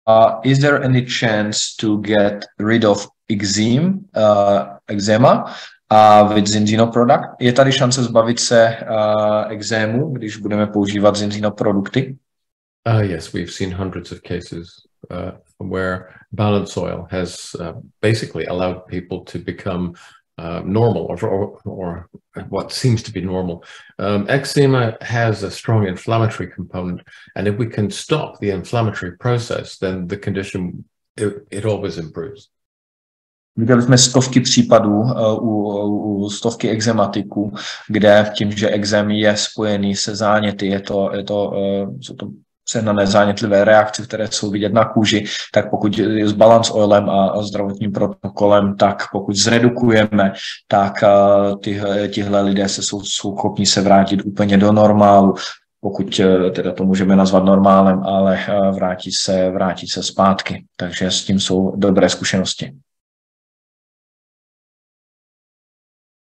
Is there any chance to get rid of eczema with Zinzino product? Je tady šance zbavit se ekzému, když budeme používat Zinzino produkty? Yes, we've seen hundreds of cases where Balance Oil has basically allowed people to become normal or what seems to be normal. Eczema has a strong inflammatory component, and if we can stop the inflammatory process, then the condition, it always improves. Viděli jsme stovky případů u stovky ekzematiků, kde tím, že ekzém je spojený se záněty, jsou to přehnané zánětlivé reakce, které jsou vidět na kůži, tak pokud je s Balance Oilem a zdravotním protokolem, tak pokud zredukujeme, tak tihle lidé jsou schopni se vrátit úplně do normálu, pokud teda to můžeme nazvat normálem, ale vrátit se zpátky. Takže s tím jsou dobré zkušenosti.